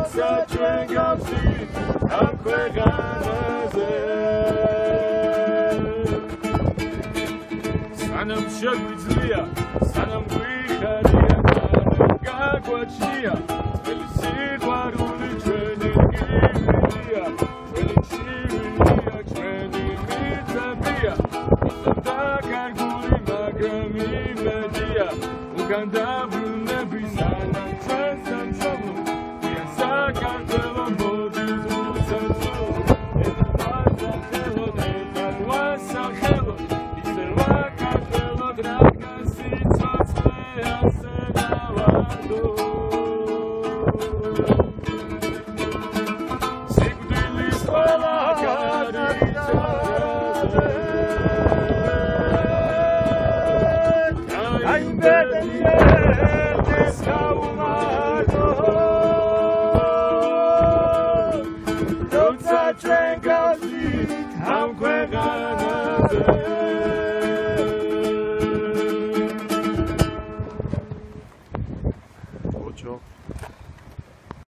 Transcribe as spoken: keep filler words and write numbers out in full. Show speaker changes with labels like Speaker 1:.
Speaker 1: როცა ჩვენ გავსით ამ ქვეყანაზე სანამ შეგვიძლია სანამ გვიხარია სანამ გაგვაჩნია ძველი სიყვარული ჩვენი გიგია ჩვენი ჩივილია ჩვენი მიწებია ისევ დაკარგული მაგრამ იმედია უკან დაბრუნები სანამ ჩვენ სამშობლო ვია საქართველო მოდის უსასრულო ეწვავა ხელო ეწვავა სახელო ისევა კარტელო რადგან სიცოცხლე ასე დავარდო სიკვდილის ყველა გარიცხაზე გაიმბედია ეს გაუმარტო როცა ჩვენ გავსით ამ ქვეყანაზე
Speaker 2: Ocho.